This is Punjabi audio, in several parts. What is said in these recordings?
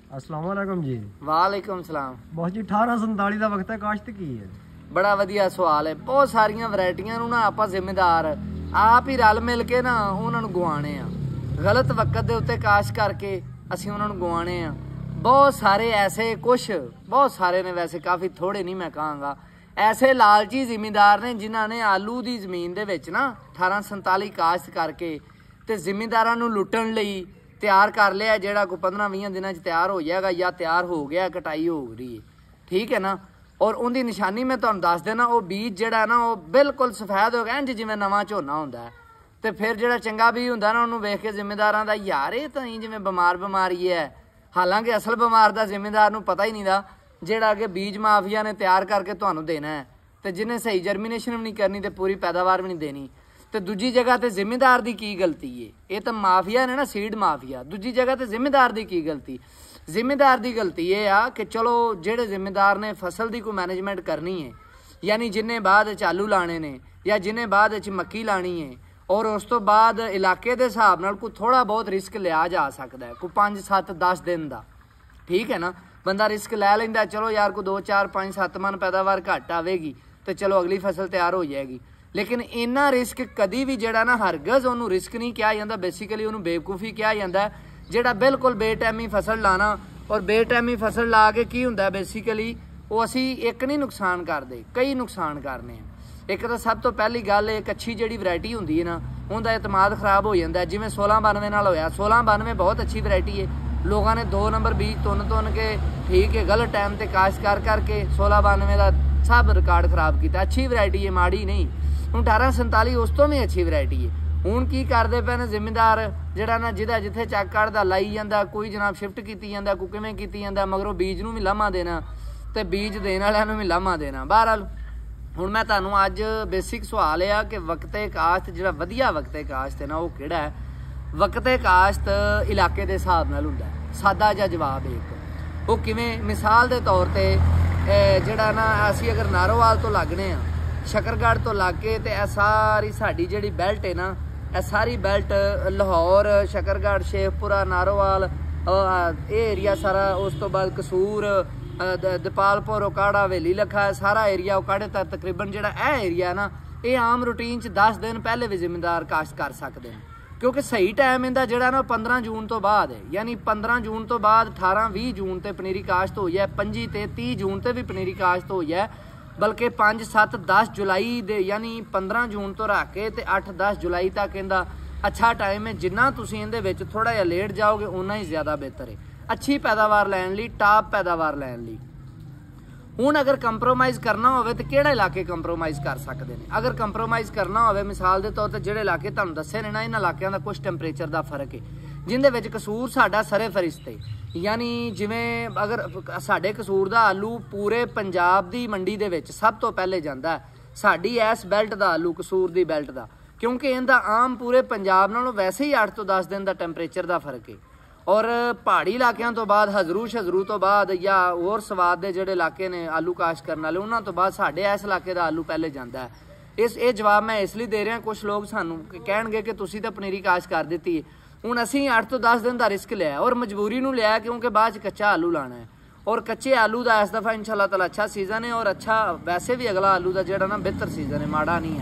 अस्सलाम वालेकुम जी। वालेकुम सलाम। बहुत जी 1847 ਦਾ ਵਕਤ ਹੈ ਕਾਸ਼ਤ ਕੀ ਹੈ? बड़ा ਵਧੀਆ ਸਵਾਲ ਹੈ। ਬਹੁਤ ਸਾਰੀਆਂ ਵੈਰਾਈਟੀਆਂ ਨੂੰ ਨਾ ਆਪਾਂ ਜ਼ਿੰਮੇਦਾਰ ਆਪ ਹੀ ਰਲ ਮਿਲ ਕੇ ਨਾ ਉਹਨਾਂ ਨੂੰ ਗਵਾਣੇ ਆ। ਗਲਤ ਵਕਤ ਦੇ ਉੱਤੇ ਕਾਸ਼ ਕਰਕੇ ਅਸੀਂ ਉਹਨਾਂ ਨੂੰ ਗਵਾਣੇ ਆ। ਬਹੁਤ ਸਾਰੇ ਐਸੇ ਬਹੁਤ ਸਾਰੇ ਨੇ, ਵੈਸੇ ਕਾਫੀ ਥੋੜੇ ਨਹੀਂ ਮੈਂ ਕਹਾਂਗਾ, ਐਸੇ ਲਾਲਚੀ ਜ਼ਿਮੀਂਦਾਰ ਨੇ ਜਿਨ੍ਹਾਂ ਨੇ ਆਲੂ ਦੀ ਜ਼ਮੀਨ ਦੇ ਵਿੱਚ ਨਾ 1847 ਕਾਸ਼ਤ ਕਰਕੇ ਤੇ ਜ਼ਿਮੀਂਦਾਰਾਂ ਨੂੰ ਲੁੱਟਣ ਲਈ ਤਿਆਰ ਕਰ ਲਿਆ, ਜਿਹੜਾ ਕੋਈ 15-20 ਦਿਨਾਂ 'ਚ ਤਿਆਰ ਹੋ ਜਾਏਗਾ ਜਾਂ ਤਿਆਰ ਹੋ ਗਿਆ, ਕਟਾਈ ਹੋ ਰਹੀ ਹੈ, ਠੀਕ ਹੈ ਨਾ। ਔਰ ਉਹਦੀ ਨਿਸ਼ਾਨੀ ਮੈਂ ਤੁਹਾਨੂੰ ਦੱਸ ਦੇਣਾ, ਉਹ ਬੀਜ ਜਿਹੜਾ ਨਾ ਉਹ ਬਿਲਕੁਲ ਸਫੈਦ ਹੋ ਗਿਆ ਇੰਜ ਜਿਵੇਂ ਨਵਾਂ ਝੋਨਾ ਹੁੰਦਾ ਹੈ। ਤੇ ਫਿਰ ਜਿਹੜਾ ਚੰਗਾ ਬੀਜ ਹੁੰਦਾ ਨਾ ਉਹਨੂੰ ਵੇਖ ਕੇ ਜ਼ਿਮੀਂਦਾਰਾਂ ਦਾ ਯਾਰ ਇਹ ਤਾਂ ਹੀ ਜਿਵੇਂ ਬਿਮਾਰੀ ਹੈ, ਹਾਲਾਂਕਿ ਅਸਲ ਬਿਮਾਰ ਦਾ ਜ਼ਿਮੀਂਦਾਰ ਨੂੰ ਪਤਾ ਹੀ ਨਹੀਂ ਦਾ, ਜਿਹੜਾ ਕਿ ਬੀਜ ਮਾਫੀਆ ਨੇ ਤਿਆਰ ਕਰਕੇ ਤੁਹਾਨੂੰ ਦੇਣਾ ਹੈ ਤੇ ਜਿਹਨੇ ਸਹੀ ਜਰਮੀਨੇਸ਼ਨ ਵੀ ਨਹੀਂ ਕਰਨੀ ਤੇ ਪੂਰੀ ਪੈਦਾਵਾਰ ਵੀ ਨਹੀਂ ਦੇਣੀ। ਤੇ ਦੂਜੀ ਜਗ੍ਹਾ ਤੇ ਜ਼ਿਮੀਂਦਾਰ ਦੀ ਕੀ ਗਲਤੀ ਹੈ? ਇਹ ਤਾਂ ਮਾਫੀਆ ਨੇ ਨਾ, ਸੀਡ ਮਾਫੀਆ। ਦੂਜੀ ਜਗ੍ਹਾ ਤੇ ਜ਼ਿਮੀਂਦਾਰ ਦੀ ਕੀ ਗਲਤੀ? ਜ਼ਿਮੀਂਦਾਰ ਦੀ ਗਲਤੀ ਇਹ ਆ ਕਿ ਚਲੋ ਜਿਹੜੇ ਜ਼ਿਮੀਂਦਾਰ ਨੇ ਫਸਲ ਦੀ ਕੋਈ ਮੈਨੇਜਮੈਂਟ ਕਰਨੀ ਹੈ, ਯਾਨੀ ਜਿੰਨੇ ਬਾਅਦ ਚ ਆਲੂ ਲਾਣੇ ਨੇ ਜਾਂ ਜਿੰਨੇ ਬਾਅਦ ਚ ਮੱਕੀ ਲਾਣੀ ਹੈ, ਔਰ ਉਸ ਤੋਂ ਬਾਅਦ ਇਲਾਕੇ ਦੇ ਹਿਸਾਬ ਨਾਲ ਕੋਈ ਥੋੜਾ ਬਹੁਤ ਰਿਸਕ ਲਿਆ ਜਾ ਸਕਦਾ ਹੈ, ਕੋਈ 5 7 10 ਦਿਨ ਦਾ, ਠੀਕ ਹੈ ਨਾ। ਬੰਦਾ ਰਿਸਕ ਲੈ ਲੈਂਦਾ, ਚਲੋ ਯਾਰ ਕੋਈ 2 4 5 7 ਮਨ ਪੈਦਾਵਾਰ ਘੱਟ ਆਵੇਗੀ ਤੇ ਚਲੋ ਅਗਲੀ ਫਸਲ ਤਿਆਰ ਹੋ ਜਾਏਗੀ। ਲੇਕਿਨ ਇੰਨਾ ਰਿਸਕ ਕਦੀ ਵੀ ਜਿਹੜਾ ਨਾ ਹਰਗਜ਼ ਉਹਨੂੰ ਰਿਸਕ ਨਹੀਂ ਕਿਹਾ ਜਾਂਦਾ, ਬੇਸਿਕਲੀ ਉਹਨੂੰ ਬੇਵਕੂਫੀ ਕਿਹਾ ਜਾਂਦਾ। ਜਿਹੜਾ ਬਿਲਕੁਲ ਬੇਟਾਈਮੀ ਫਸਲ ਲਾਣਾ, ਔਰ ਬੇਟਾਈਮੀ ਫਸਲ ਲਾ ਕੇ ਕੀ ਹੁੰਦਾ ਬੇਸਿਕਲੀ ਉਹ ਅਸੀਂ ਇੱਕ ਨਹੀਂ ਨੁਕਸਾਨ ਕਰਦੇ, ਕਈ ਨੁਕਸਾਨ ਕਰਨੇ ਆ। ਇੱਕ ਤਾਂ ਸਭ ਤੋਂ ਪਹਿਲੀ ਗੱਲ, ਇੱਕ ਅੱਛੀ ਜਿਹੜੀ ਵੈਰਾਈਟੀ ਹੁੰਦੀ ਹੈ ਨਾ ਉਹਦਾ ਇਤਮਾਦ ਖਰਾਬ ਹੋ ਜਾਂਦਾ, ਜਿਵੇਂ 1692 ਨਾਲ ਹੋਇਆ। 1692 ਬਹੁਤ ਅੱਛੀ ਵੈਰਾਈਟੀ ਹੈ, ਲੋਕਾਂ ਨੇ 2 ਨੰਬਰ ਬੀਜ ਤੁੰਨ ਕੇ ਠੀਕ ਹੈ ਗਲਤ ਟਾਈਮ ਤੇ ਕਾਸ਼ ਕਰਕੇ 1692 ਦਾ ਸਭ ਰਿਕਾਰਡ ਖਰਾਬ ਕੀਤਾ। ਅੱਛੀ ਵੈਰਾਈਟੀ ਹੈ, ਮਾੜੀ ਨਹੀਂ। ਹੁਣ 1847 ਉਸ ਤੋਂ ਵੀ ਅੱਛੀ ਵੈਰਾਈਟੀ ਹੈ। ਹੁਣ ਕੀ ਕਰਦੇ ਪਏ ਨੇ ਜ਼ਿਮੀਂਦਾਰ, ਜਿਹੜਾ ਨਾ ਜਿਹਦਾ ਜਿੱਥੇ ਚੱਕ ਕੱਢਦਾ ਲਾਈ ਜਾਂਦਾ, ਕੋਈ ਜਨਾਬ ਸ਼ਿਫਟ ਕੀਤੀ ਜਾਂਦਾ, ਕੋਈ ਕਿਵੇਂ ਕੀਤੀ ਜਾਂਦਾ, ਮਗਰੋਂ ਬੀਜ ਨੂੰ ਵੀ ਲਾਮਾ ਦੇਣਾ ਤੇ ਬੀਜ ਦੇਣ ਵਾਲਿਆਂ ਨੂੰ ਵੀ ਲਾਮਾ ਦੇਣਾ। ਬਹਰਹਾਲ ਹੁਣ ਮੈਂ ਤੁਹਾਨੂੰ ਅੱਜ ਬੇਸਿਕ ਸਵਾਲ ਆ ਕਿ ਵਕਤੇ ਕਾਸ਼ਤ, ਜਿਹੜਾ ਵਧੀਆ ਵਕਤੇ ਕਾਸ਼ਤ ਹੈ ਨਾ ਉਹ ਕਿਹੜਾ ਹੈ? ਵਕਤੇ ਕਾਸ਼ਤ ਇਲਾਕੇ ਦੇ ਹਿਸਾਬ ਨਾਲ ਹੁੰਦਾ। ਸਾਦਾ ਜਿਹਾ ਜਵਾਬ ਇੱਕ, ਉਹ ਕਿਵੇਂ? ਮਿਸਾਲ ਦੇ ਤੌਰ ਤੇ ਜਿਹੜਾ ਨਾ ਅਸੀਂ ਅਗਰ ਨਾਰੋਵਾਲ ਤੋਂ ਲੱਗਣੇ ਆ, ਸ਼ਕਰਗੜ੍ਹ ਤੋਂ ਲੱਗ ਕੇ ਤੇ ਇਹ ਸਾਰੀ ਸਾਡੀ ਜਿਹੜੀ ਬੈਲਟ ਹੈ ਨਾ, ਇਹ ਸਾਰੀ ਬੈਲਟ ਲਾਹੌਰ, ਸ਼ਕਰਗੜ੍ਹ, ਸ਼ੇਖਪੁਰਾ, ਨਾਰੋਵਾਲ, ਇਹ ਏਰੀਆ ਸਾਰਾ, ਉਸ ਤੋਂ ਬਾਅਦ ਕਸੂਰ, ਦਪਾਲਪੁਰ, ਉਕਾੜਾ, ਹਵੇਲੀ ਲੱਖਾ, ਸਾਰਾ ਏਰੀਆ ਉਕਾੜੇ ਤੱਕ ਤਕਰੀਬਨ ਜਿਹੜਾ ਇਹ ਏਰੀਆ ਨਾ, ਇਹ ਆਮ ਰੂਟੀਨ 'ਚ 10 ਦਿਨ ਪਹਿਲੇ ਵੀ ਜ਼ਿਮੀਂਦਾਰ ਕਾਸ਼ਤ ਕਰ ਸਕਦੇ ਨੇ, ਕਿਉਂਕਿ ਸਹੀ ਟਾਈਮ ਇਹਦਾ ਜਿਹੜਾ ਨਾ 15 ਜੂਨ ਤੋਂ ਬਾਅਦ ਹੈ। ਯਾਨੀ 15 ਜੂਨ ਤੋਂ ਬਾਅਦ 18-20 ਜੂਨ ਤੇ ਪਨੀਰੀ ਕਾਸ਼ਤ ਹੋਈ ਹੈ, 25 ਤੇ 30 ਜੂਨ ਤੇ ਵੀ ਪਨੀਰੀ ਕਾਸ਼ਤ ਹੋਈ ਹੈ, ਬਲਕਿ 5 7 10 ਜੁਲਾਈ ਦੇ, ਯਾਨੀ 15 ਜੂਨ ਤੋਂ ਰੱਖ ਕੇ ਤੇ 8 10 ਜੁਲਾਈ ਤੱਕ ਇਹਦਾ ਅੱਛਾ ਟਾਈਮ ਹੈ। ਜਿੰਨਾ ਤੁਸੀਂ ਇਹਦੇ ਵਿੱਚ ਥੋੜਾ ਜਿਹਾ ਲੇਟ ਜਾਓਗੇ ਉਨਾ ਹੀ ਜ਼ਿਆਦਾ ਬਿਹਤਰ ਹੈ ਅੱਛੀ ਪੈਦਾਵਾਰ ਲੈਣ ਲਈ, ਟਾਪ ਪੈਦਾਵਾਰ ਲੈਣ ਲਈ। ਹੁਣ ਅਗਰ ਕੰਪਰੋਮਾਈਜ਼ ਕਰਨਾ ਹੋਵੇ ਤੇ ਕਿਹੜੇ ਇਲਾਕੇ ਕੰਪਰੋਮਾਈਜ਼ ਕਰ ਸਕਦੇ ਨੇ? ਅਗਰ ਕੰਪਰੋਮਾਈਜ਼ ਕਰਨਾ ਹੋਵੇ, ਮਿਸਾਲ ਦੇ ਤੌਰ ਤੇ ਜਿਹੜੇ ਇਲਾਕੇ ਤੁਹਾਨੂੰ ਦੱਸੇ ਨੇ ਨਾ, ਇਹਨਾਂ ਇਲਾਕਿਆਂ ਦਾ ਕੁਝ ਟੈਂਪਰੇਚਰ ਦਾ ਫਰਕ ਹੈ, ਜਿੰਦੇ ਵਿੱਚ ਕਸੂਰ ਸਾਡਾ ਸਰੇ ਫਰਿਸ਼ਤੇ, ਯਾਨੀ ਜਿਵੇਂ ਅਗਰ ਸਾਡੇ ਕਸੂਰ ਦਾ ਆਲੂ ਪੂਰੇ ਪੰਜਾਬ ਦੀ ਮੰਡੀ ਦੇ ਵਿੱਚ ਸਭ ਤੋਂ ਪਹਿਲੇ ਜਾਂਦਾ, ਸਾਡੀ ਇਸ ਬੈਲਟ ਦਾ ਆਲੂ, ਕਸੂਰ ਦੀ ਬੈਲਟ ਦਾ, ਕਿਉਂਕਿ ਇਹਦਾ ਆਮ ਪੂਰੇ ਪੰਜਾਬ ਨਾਲੋਂ ਵੈਸੇ ਹੀ 8 ਤੋਂ 10 ਦਿਨ ਦਾ ਟੈਂਪਰੇਚਰ ਦਾ ਫਰਕ ਹੈ। ਔਰ ਪਹਾੜੀ ਇਲਾਕਿਆਂ ਤੋਂ ਬਾਅਦ, ਹਜ਼ਰੂ ਤੋਂ ਬਾਅਦ ਜਾਂ ਹੋਰ ਸਵਾਦ ਦੇ ਜਿਹੜੇ ਇਲਾਕੇ ਨੇ ਆਲੂ ਕਾਸ਼ ਕਰਨ ਵਾਲੇ, ਉਹਨਾਂ ਤੋਂ ਬਾਅਦ ਸਾਡੇ ਇਸ ਇਲਾਕੇ ਦਾ ਆਲੂ ਪਹਿਲੇ ਜਾਂਦਾ ਹੈ। ਇਹ ਜਵਾਬ ਮੈਂ ਇਸ ਲਈ ਦੇ ਰਿਹਾ, ਕੁਝ ਲੋਕ ਸਾਨੂੰ ਕਹਿਣਗੇ ਕਿ ਤੁਸੀਂ ਤਾਂ ਪਨੀਰੀ ਕਾਸ਼ ਕਰ ਦਿੱਤੀ ਹੈ। ਹੁਣ ਅਸੀਂ 8 ਤੋਂ 10 ਦਿਨ ਦਾ ਰਿਸਕ ਲਿਆ, ਔਰ ਮਜਬੂਰੀ ਨੂੰ ਲਿਆ, ਕਿਉਂਕਿ ਬਾਅਦ 'ਚ ਕੱਚਾ ਆਲੂ ਲਾਣਾ ਹੈ। ਔਰ ਕੱਚੇ ਆਲੂ ਦਾ ਇਸ ਦਫਾ ਇੰਸ਼ਾਅੱਲਾ ਤਾਲਾ ਅੱਛਾ ਸੀਜ਼ਨ ਹੈ, ਔਰ ਅੱਛਾ ਵੈਸੇ ਵੀ ਅਗਲਾ ਆਲੂ ਦਾ ਜਿਹੜਾ ਨਾ ਬਿਹਤਰ ਸੀਜ਼ਨ ਹੈ, ਮਾੜਾ ਨਹੀਂ ਹੈ।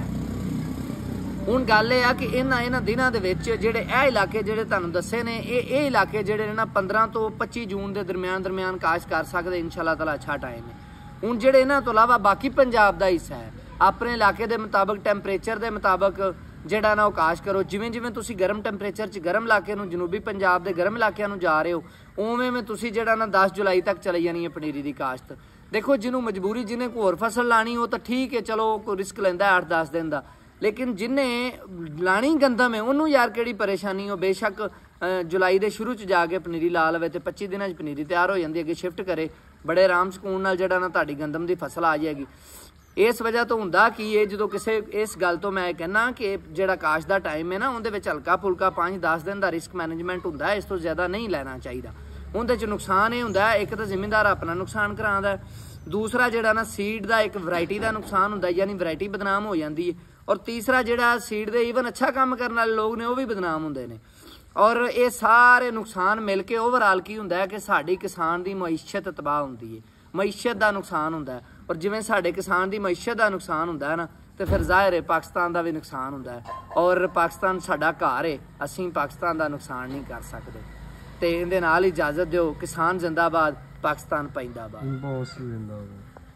ਹੁਣ ਗੱਲ ਇਹ ਆ ਕਿ ਇਹਨਾਂ ਦਿਨਾਂ ਦੇ ਵਿੱਚ ਜਿਹੜੇ ਇਹ ਇਲਾਕੇ ਜਿਹੜੇ ਤੁਹਾਨੂੰ ਦੱਸੇ ਨੇ, ਇਹ ਇਲਾਕੇ ਜਿਹੜੇ ਨੇ ਨਾ 15 ਤੋਂ 25 ਜੂਨ ਦੇ ਦਰਮਿਆਨ ਕਾਸ਼ ਕਰ ਸਕਦੇ ਇੰਸ਼ਾਅੱਲਾ ਤਾਲਾ ਅੱਛਾ ਟਾਈਮ ਹੈ। ਹੁਣ ਜਿਹੜੇ ਇਹਨਾਂ ਤੋਂ ਇਲਾਵਾ ਬਾਕੀ ਪੰਜਾਬ ਦਾ ਹਿੱਸਾ ਹੈ, ਆਪਣੇ ਇਲਾਕੇ ਦੇ ਮੁਤਾਬਕ, ਟੈਂਪਰੇਚਰ ਦੇ ਮੁਤਾਬਕ ਜਿਹੜਾ ਨਾ ਉਹ ਕਾਸ਼ ਕਰੋ। ਜਿਵੇਂ ਤੁਸੀਂ ਗਰਮ ਟੈਂਪਰੇਚਰ 'ਚ ਗਰਮ ਇਲਾਕੇ ਨੂੰ, ਜਨੂਬੀ ਪੰਜਾਬ ਦੇ ਗਰਮ ਇਲਾਕਿਆਂ ਨੂੰ ਜਾ ਰਹੇ ਹੋ, ਉਵੇਂ ਤੁਸੀਂ ਜਿਹੜਾ ਨਾ 10 ਜੁਲਾਈ ਤੱਕ ਚਲੀ ਜਾਣੀ ਹੈ ਪਨੀਰੀ ਦੀ ਕਾਸ਼ਤ। ਦੇਖੋ ਜਿਹਨੂੰ ਮਜਬੂਰੀ, ਜਿਹਨੇ ਕੋਈ ਹੋਰ ਫਸਲ ਲਾਣੀ ਉਹ ਤਾਂ ਠੀਕ ਹੈ, ਚਲੋ ਕੋਈ ਰਿਸਕ ਲੈਂਦਾ 8-10 ਦਿਨ ਦਾ, ਲੇਕਿਨ ਜਿਹਨੇ ਲਾਣੀ ਗੰਦਮ ਹੈ ਉਹਨੂੰ ਯਾਰ ਕਿਹੜੀ ਪਰੇਸ਼ਾਨੀ? ਉਹ ਬੇਸ਼ੱਕ ਜੁਲਾਈ ਦੇ ਸ਼ੁਰੂ 'ਚ ਜਾ ਕੇ ਪਨੀਰੀ ਲਾ ਲਵੇ ਤੇ 25 ਦਿਨਾਂ 'ਚ ਪਨੀਰੀ ਤਿਆਰ ਹੋ ਜਾਂਦੀ, ਅੱਗੇ ਸ਼ਿਫਟ ਕਰੇ, ਬੜੇ ਆਰਾਮ ਸਕੂਨ ਨਾਲ ਜਿਹੜਾ ਨਾ ਤੁਹਾਡੀ ਗੰਦਮ ਦੀ ਫਸਲ ਆ ਜਾਏਗੀ। ਇਸ ਵਜ੍ਹਾ ਤੋਂ ਹੁੰਦਾ ਕੀ ਹੈ, ਜਦੋਂ ਕਿਸੇ ਇਸ ਗੱਲ ਤੋਂ ਮੈਂ ਕਹਿੰਦਾ ਕਿ ਜਿਹੜਾ ਕਾਸ਼ ਦਾ ਟਾਈਮ ਹੈ ਨਾ, ਉਹਦੇ ਵਿੱਚ ਹਲਕਾ ਫੁਲਕਾ 5-10 ਦਿਨ ਦਾ ਰਿਸਕ ਮੈਨੇਜਮੈਂਟ ਹੁੰਦਾ, ਇਸ ਤੋਂ ਜ਼ਿਆਦਾ ਨਹੀਂ ਲੈਣਾ ਚਾਹੀਦਾ। ਉਹਦੇ 'ਚ ਨੁਕਸਾਨ ਇਹ ਹੁੰਦਾ, ਇੱਕ ਤਾਂ ਜ਼ਿਮੀਂਦਾਰ ਆਪਣਾ ਨੁਕਸਾਨ ਕਰਾਉਂਦਾ, ਦੂਸਰਾ ਜਿਹੜਾ ਨਾ ਸੀਡ ਦਾ ਇੱਕ ਵੈਰਾਈਟੀ ਦਾ ਨੁਕਸਾਨ ਹੁੰਦਾ, ਯਾਨੀ ਵੈਰਾਈਟੀ ਬਦਨਾਮ ਹੋ ਜਾਂਦੀ ਹੈ, ਔਰ ਤੀਸਰਾ ਜਿਹੜਾ ਸੀਡ ਦੇ ਈਵਨ ਅੱਛਾ ਕੰਮ ਕਰਨ ਵਾਲੇ ਲੋਕ ਨੇ ਉਹ ਵੀ ਬਦਨਾਮ ਹੁੰਦੇ ਨੇ। ਔਰ ਇਹ ਸਾਰੇ ਨੁਕਸਾਨ ਮਿਲ ਕੇ ਓਵਰਆਲ ਕੀ ਹੁੰਦਾ ਹੈ ਕਿ ਸਾਡੀ ਕਿਸਾਨ ਦੀ ਮਈਸ਼ਤ ਤਬਾਹ ਹੁੰਦੀ ਹੈ, ਮਈਸ਼ਤ ਦਾ ਨੁਕਸਾਨ ਹੁੰਦਾ ਹੈ। ਔਰ ਜਿਵੇਂ ਸਾਡੇ ਕਿਸਾਨ ਦੀ ਮਈਸ਼ਤ ਦਾ ਨੁਕਸਾਨ ਹੁੰਦਾ ਹੈ ਨਾ, ਤੇ ਫਿਰ ਜ਼ਾਹਿਰ ਹੈ ਪਾਕਿਸਤਾਨ ਦਾ ਵੀ ਨੁਕਸਾਨ ਹੁੰਦਾ ਹੈ। ਔਰ ਪਾਕਿਸਤਾਨ ਸਾਡਾ ਘਰ ਹੈ, ਅਸੀਂ ਪਾਕਿਸਤਾਨ ਦਾ ਨੁਕਸਾਨ ਨਹੀਂ ਕਰ ਸਕਦੇ। ਤੇ ਇਹਦੇ ਨਾਲ ਇਜਾਜ਼ਤ ਦਿਓ, ਕਿਸਾਨ ਜ਼ਿੰਦਾਬਾਦ, ਪਾਕਿਸਤਾਨ ਪੈਂਦਾਬਾਦ। ਬਹੁਤ ਜ਼ਿੰਦਾਬਾਦ।